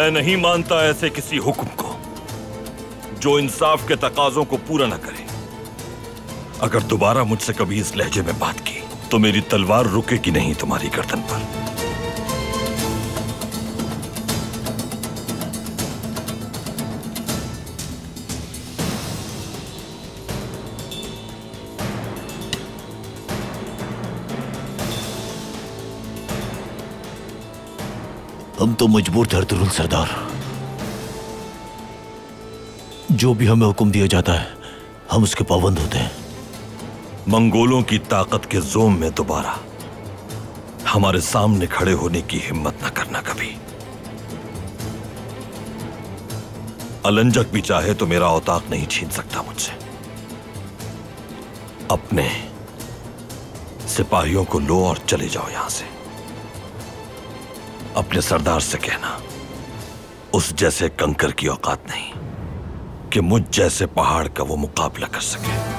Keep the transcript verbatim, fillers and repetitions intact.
मैं नहीं मानता ऐसे किसी हुक्म को जो इंसाफ के तकाजों को पूरा न करे। अगर दोबारा मुझसे कभी इस लहजे में बात की तो मेरी तलवार रुकेगी नहीं तुम्हारी गर्दन पर। हम तो मजबूर थे अर्तुगरुल सरदार। जो भी हमें हुक्म दिया जाता है हम उसके पाबंद होते हैं। मंगोलों की ताकत के जोम में दोबारा हमारे सामने खड़े होने की हिम्मत न करना कभी। अलंजक भी चाहे तो मेरा औताक नहीं छीन सकता मुझसे। अपने सिपाहियों को लो और चले जाओ यहां से। अपने सरदार से कहना उस जैसे कंकर की औकात नहीं कि मुझ जैसे पहाड़ का वो मुकाबला कर सके।